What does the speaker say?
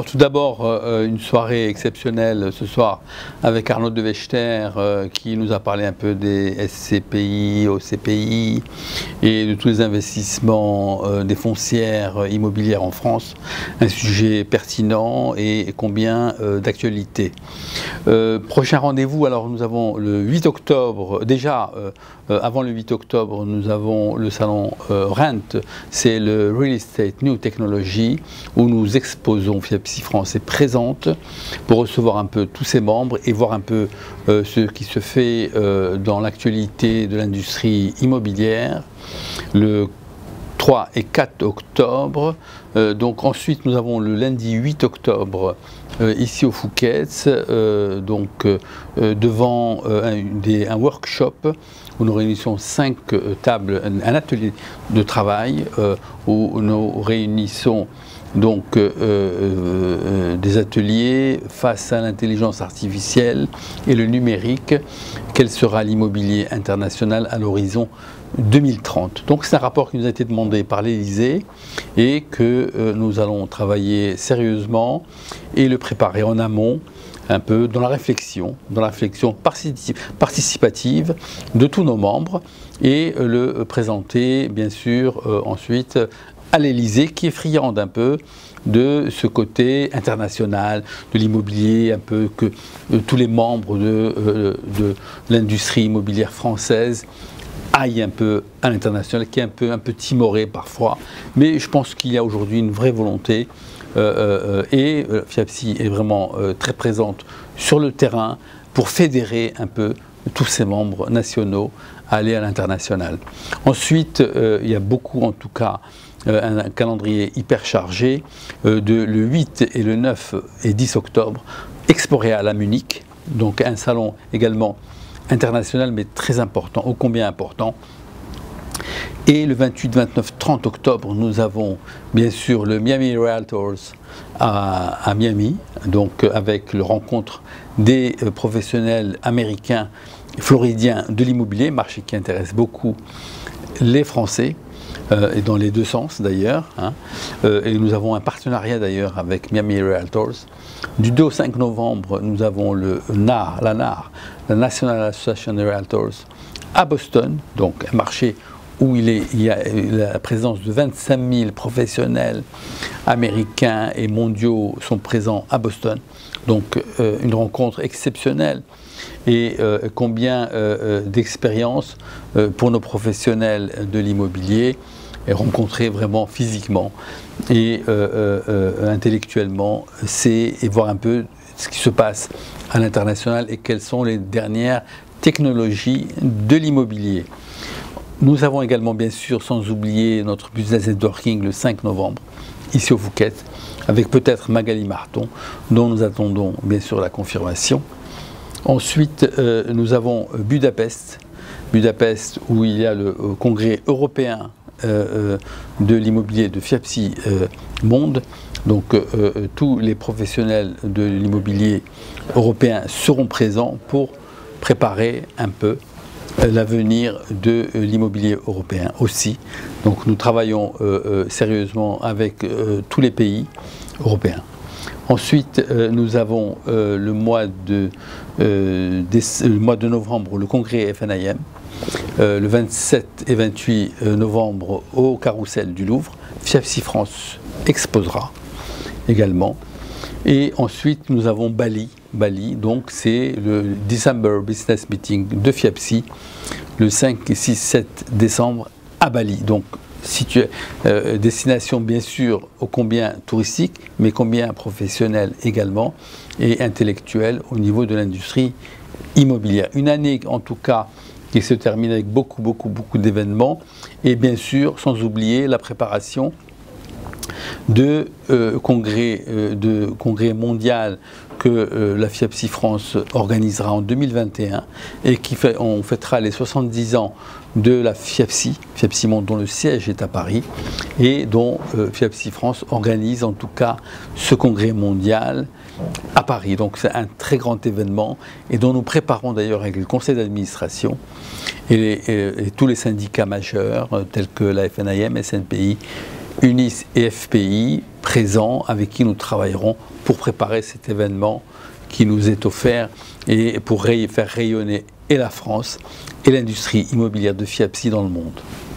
Alors tout d'abord, une soirée exceptionnelle ce soir avec Arnaud de Wechter qui nous a parlé un peu des SCPI, OCPI et de tous les investissements des foncières immobilières en France. Un sujet pertinent et combien d'actualité. Prochain rendez-vous, alors nous avons le 8 octobre, déjà avant le 8 octobre, nous avons le salon RENT, c'est le Real Estate New Technology, où nous exposons, FIAPSI France est présente pour recevoir un peu tous ses membres et voir un peu ce qui se fait dans l'actualité de l'industrie immobilière. Le 3 et 4 octobre. Donc ensuite nous avons le lundi 8 octobre ici au Fouquet's, devant un workshop où nous réunissons 5 tables, un atelier de travail où nous réunissons donc des ateliers face à l'intelligence artificielle et le numérique. Quel sera l'immobilier international à l'horizon 2030. Donc c'est un rapport qui nous a été demandé par l'Élysée et que nous allons travailler sérieusement et le préparer en amont, un peu dans la réflexion participative de tous nos membres et le présenter bien sûr ensuite à l'Élysée qui est friande un peu de ce côté international de l'immobilier, un peu que tous les membres de l'industrie immobilière française aille un peu à l'international, qui est un peu timoré parfois, mais je pense qu'il y a aujourd'hui une vraie volonté et FIAPSI est vraiment très présente sur le terrain pour fédérer un peu tous ses membres nationaux à aller à l'international. Ensuite, il y a beaucoup en tout cas un calendrier hyper chargé le 8 et le 9 et 10 octobre, Expo Real à Munich, donc un salon également international mais très important, ô combien important. Et le 28, 29, 30 octobre, nous avons bien sûr le Miami Realtors à Miami, donc avec la rencontre des professionnels américains, floridiens de l'immobilier, marché qui intéresse beaucoup les Français, et dans les deux sens d'ailleurs. Et nous avons un partenariat d'ailleurs avec Miami Realtors. Du 2 au 5 novembre, nous avons la NAR, la National Association of Realtors, à Boston, donc un marché où il y a la présence de 25 000 professionnels américains et mondiaux sont présents à Boston. Donc une rencontre exceptionnelle et combien d'expérience pour nos professionnels de l'immobilier et rencontrer vraiment physiquement et intellectuellement, et voir un peu ce qui se passe à l'international et quelles sont les dernières technologies de l'immobilier. Nous avons également bien sûr, sans oublier, notre Business Networking le 5 novembre, ici au Fouquet's, avec peut-être Magali Marton, dont nous attendons bien sûr la confirmation. Ensuite, nous avons Budapest, où il y a le congrès européen de l'immobilier de FIAPSI Monde. Donc tous les professionnels de l'immobilier européen seront présents pour préparer un peu l'avenir de l'immobilier européen aussi. Donc nous travaillons sérieusement avec tous les pays européens. Ensuite, nous avons le mois de novembre, le congrès FNIM, le 27 et 28 novembre au Carrousel du Louvre. FIAPSI France exposera également. Et ensuite, nous avons Bali, donc c'est le December Business Meeting de FIAPSI, le 5, 6, 7 décembre à Bali. Donc, destination bien sûr ô combien touristique, mais combien professionnelle également et intellectuelle au niveau de l'industrie immobilière. Une année en tout cas qui se termine avec beaucoup d'événements et bien sûr sans oublier la préparation de congrès mondial que la FIAPSI France organisera en 2021 et on fêtera les 70 ans de la FIAPSI Monde dont le siège est à Paris et dont FIAPSI France organise en tout cas ce congrès mondial à Paris. Donc c'est un très grand événement et dont nous préparons d'ailleurs avec le conseil d'administration et tous les syndicats majeurs tels que la FNIM, SNPI UNIS et FPI présents, avec qui nous travaillerons pour préparer cet événement qui nous est offert et pour faire rayonner et la France et l'industrie immobilière de FIAPSI dans le monde.